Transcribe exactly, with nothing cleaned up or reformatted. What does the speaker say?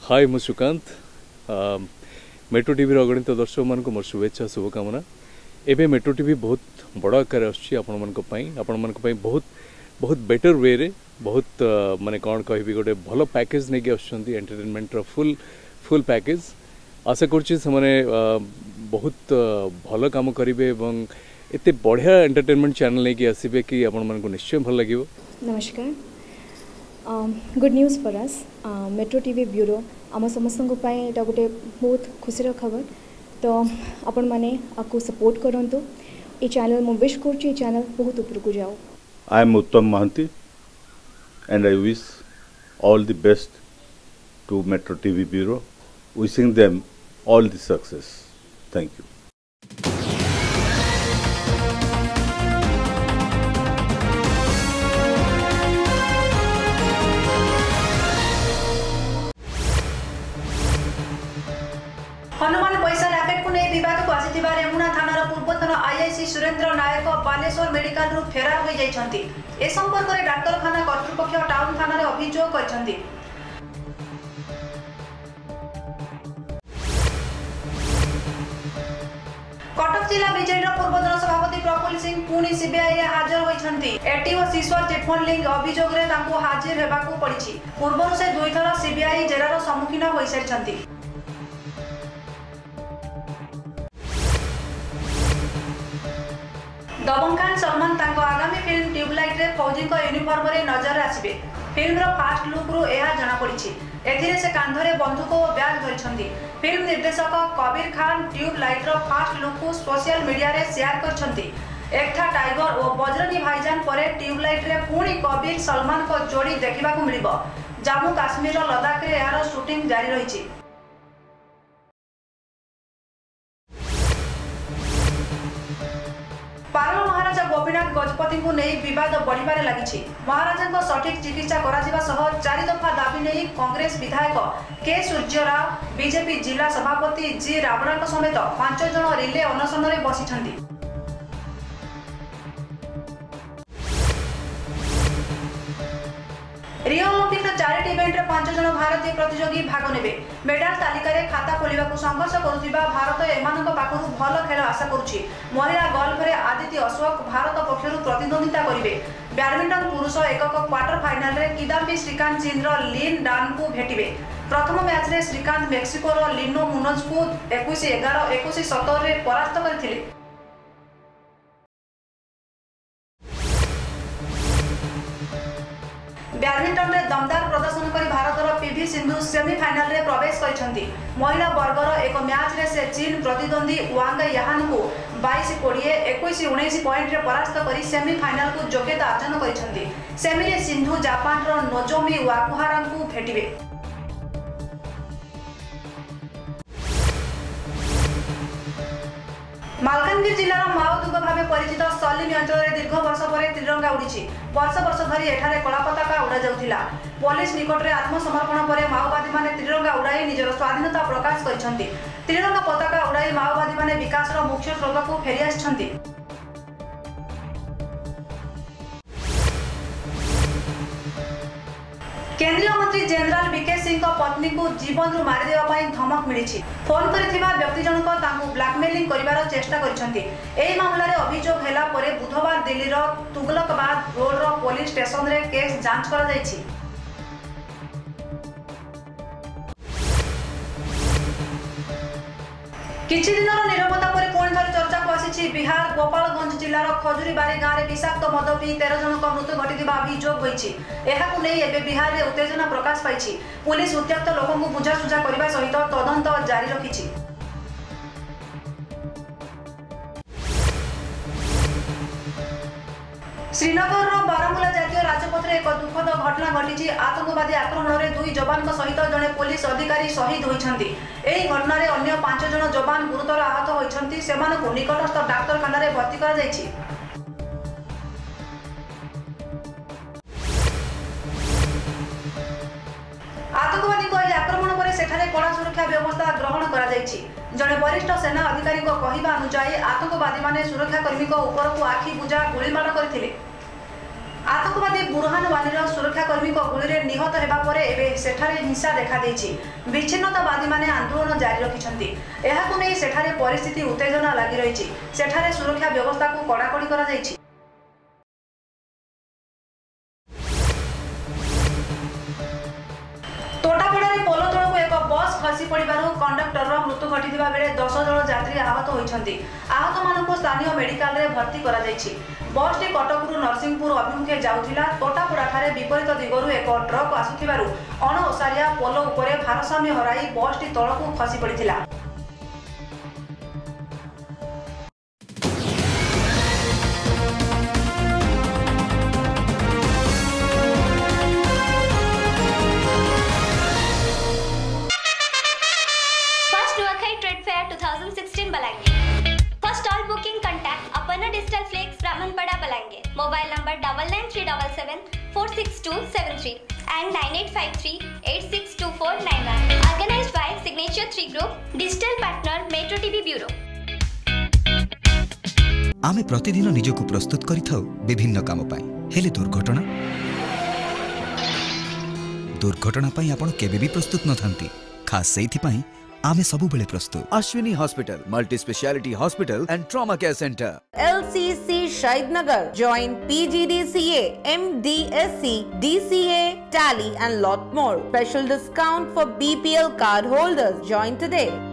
हाय मु Sukanta metro TV अगणित दर्शक मान मोर शुभेच्छा शुभकामना। एबे मेट्रो टीवी बहुत बड़ आकार आपर बहुत बहुत बेटर वे रे बहुत माने कौन कहि गोटे भल पैकेज नहीं आसुँच एंटरटेनमेंट रो फुल फुल पैकेज आशा करुँचे से माने बहुत भल काम करेंगे एवं एते बढ़िया एंटरटेनमेंट चैनल नहीं आसबे कि आपण मन को निश्चय भल लगे। नमस्कार, good news for us metro TV bureau आम समस्त गोटे बहुत खुशी खबर। तो आपण मैंने आपको सपोर्ट करंतु ये चैनल मु विश कर चैनल बहुत ऊपर को जाओ। आई एम उत्तम Mahanti and I wish all the best to Metro T V Bureau, wishing them all the success. Thank you. Hanuman पैसा रैकेट को नहीं बद को आसी रेमुना थानार पूर्वतन आईआईसी सुरेंद्र नायक बालेश्वर मेडिकल रु फेरार हो जाइछन्ति। ए संपर्क में डाक्तरखाना कर्तृपक्ष टाउन थाना अभियोग करछन्ति। कटक जिला बीजेडी पूर्वतन सभापति प्रफुल्ल सिंह पुणी सीबीआई रे हाजर होइछन्ति। एटी और सिसोर चिटफंड लिंक अभियोग रे तांको हाजिर हेबाकू पड़िछि। पूर्वरु से दुई थर सीबीआई जेरार सम्मुखीन होई सारिछन्ति। दबंग खान सलमान तांको आगामी फिल्म ट्यूबलाइट रे फौजी को यूनिफॉर्म रे नजर आसीबे। फिल्म रो फास्ट लुक रु एहा जना पड़िछि। एथिरे से कांधरे बंदूक और बैग धरिछन्ति। फिल्म निर्देशक कबीर खान ट्यूबलाइट रो फास्ट लुक को सोशल मीडिया रे शेयर करछन्ति। एकथा टाइगर और बजरंगी भाईजान परे ट्यूबलाइट रे पुणी कबीर सलमान को जोड़ी देखिबा को मिलिबो। जम्मू काश्मीर रो लद्दाख रे यार शूटिंग जारी रहिछि। पारल महाराजा गोपीनाथ गजपति को नहीं विवाद बढ़िबारे लागिछि। महाराजा को सठिक चिकित्सा कराजिबा सह चारि दफा दाबी नहीं कांग्रेस विधायक के सूर्यराव बीजेपी जिला सभापति जी रावणा समेत पांच जन रिले अनशन रे बसिछन्ति। रियो ओलंपिक चारिटी इवेंट रे पांच जन भारतीय प्रतियोगी भाग नेबे। मेडल तालिका रे खाता खोलिबा को संघर्ष करुथिबा भारत एमानक पाखरु भल खेल आशा करुछि। महिला गोल्फ रे आदित्य अशोक भारत पक्षरु प्रतिद्वंदिता करिवे। बैडमिंटन पुरुष एकक क्वार्टर फाइनल रे किदाम्बी श्रीकांत चीन रो लिन डान को भेटिबे। प्रथम मैच रे श्रीकांत मेक्सिको रो लिनो मुनोज को इक्कीस ग्यारह इक्कीस सत्रह रे परास्त करथिले। बैडमिंटन रे दमदार प्रदर्शन करी भारतर पीवी सिंधु सेमीफाइनल रे प्रवेश करिसंती। महिला वर्गर एक मैच रे से चीन प्रतिद्वंदी वांग याहान को बाईस बीस इक्कीस उन्नीस पॉइंट रे परास्त करी सेमीफाइनल को योग्यता अर्जन करिसंती। सेमी रे सिंधु जापान रो नोजोमी वाकुहारा को भेटिबे। मालकानगिरी जिलार माओदुर्ग भाव परिचित सलीम अंचल दीर्घ वर्ष पर त्रिरंगा उड़ी। वर्ष वर्ष धरी एठारे कला पताका उड़ा जाउथिला। पुलिस निकट में आत्मसमर्पण पर माओवादी माने त्रिरंगा उड़ाई निजर स्वाधीनता प्रकाश करछन्ति। त्रिरंगा पताका उड़ाई माओवादी माने विकास रो मुख्य स्रोत को फेरी आछन्ति। केंद्रीय मंत्री जनरल बीके सिंह पत्नी को जीवन रु मारी देवा पई धमक मिली। फोन करथिबा व्यक्ति जनक तांको ब्लैकमेलिंग करिवार चेष्टा करछन्ति। एही मामला रे अभियोग हेला परे बुधवार दिल्ली रो तुगलकाबाद रोड रो पुलिस स्टेशन रे केस जांच करा जायछि। किछि दिनर निरवता पर पुणी थरे चर्चा को आसी बिहार गोपालगंज जिलार खजुरीबाड़ी गाँव में विषाक्त मद पी तेरह जन मृत्यु घटी अभियोग होती। बिहार में उत्तेजना प्रकाश पाई। पुलिस उत्त्यक्त लोक बुझासुझा करने सहित तदंत जारी रखी। श्रीनगर बारामूला जातीय राजपथ में एक दुखद घटना घटी। आतंकवादी आक्रमण में दुई जवान सहित जड़े पुलिस अधिकारी शहीद होती। यह घटना में अन्य पांच जन जवान गुरुतर आहत होती। से निकटस्थ डाक्तरखाना भर्ती कर आतंकवादी आक्रमण पर सेठारे कड़ा सुरक्षा व्यवस्था ग्रहण करा जायछि। जड़े वरिष्ठ सेना अधिकारी कहवा अनुसार आतंकवादी माने सुरक्षाकर्मी ऊपर को आखि बुझा गुलीमाड़ करथिले। आतंकवादी बुरहान वानीर सुरक्षाकर्मी गुली निहत होगा पर एवं सेठारे हिंसा देखा देछि। विच्छिन्नतावादी माने आंदोलन जारी रखिछन्ति। एहाकु नै सेठारे परिस्थिति उत्तेजना लागि रहिछि। सेठारे सुरक्षा व्यवस्था को कड़ाकड़ी करा जाइछि। तोटापड़ारे पोलो तळକୁ एक बस खसी पड़िबारु कंडक्टर मृत्यु घटिथिबा बेले दस जन यात्री आहत होइछन्ति। आहत मानकु स्थानीय मेडिकल रे भर्ती करा जाइछि। बस टी कटकरु नरसिंहपुर अभिमुखे जाउथिला। तोटापड़ा ठारे विपरीत दिगरु एक ट्रक आसुथिबारु अणओसारिया पोलो उपरे भारसाम्य हराई बस टी तळକୁ खसी पड़िथिला। twenty sixteen Balangir. For stall booking, contact Aparna Digital Flakes, Brahmanpada, Balangir. Mobile number double nine three seven seven four six two seven three and nine eight five three eight six two four nine one. Organized by Signature three Group, Digital Partner Metro T V Bureau. आमे प्रतिदिन निजको प्रस्तुत करिथाउ विभिन्न काम पाई। हेले दुर्घटना दुर्घटना पाई आपण केबे भी प्रस्तुत न थांती। खास सेइथि पाई आमे सबु बेले प्रस्तुत। Ashwini hospital, multi speciality hospital and trauma care centre, L C C Shahidnagar. Join P G D C A, M D S C, D C A, Tally and lot more. Special discount for B P L card holders. Join today.